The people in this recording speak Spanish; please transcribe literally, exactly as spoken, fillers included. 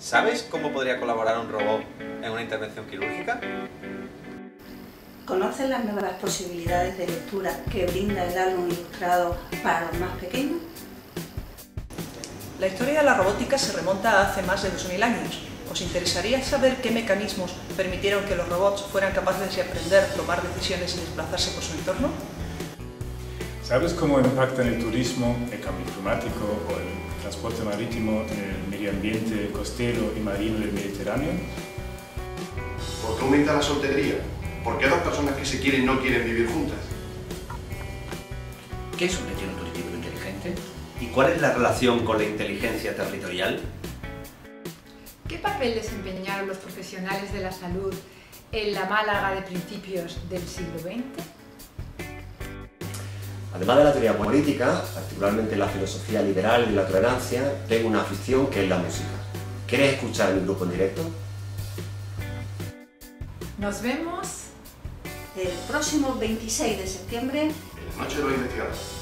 ¿Sabes cómo podría colaborar un robot en una intervención quirúrgica? ¿Conocen las nuevas posibilidades de lectura que brinda el álbum ilustrado para los más pequeños? La historia de la robótica se remonta a hace más de dos mil años. ¿Os interesaría saber qué mecanismos permitieron que los robots fueran capaces de aprender, tomar decisiones y desplazarse por su entorno? ¿Sabes cómo impactan el turismo, el cambio climático o el transporte marítimo en el medio ambiente costero y marino del Mediterráneo? ¿Por qué aumenta la soltería? ¿Por qué dos personas que se quieren no quieren vivir juntas? ¿Qué es un destino turístico inteligente? ¿Y cuál es la relación con la inteligencia territorial? ¿Qué papel desempeñaron los profesionales de la salud en la Málaga de principios del siglo veinte? Además de la teoría política, particularmente la filosofía liberal y la tolerancia, tengo una afición que es la música. ¿Quieres escuchar mi grupo en directo? Nos vemos El próximo veintiséis de septiembre. Noche de los investigadores.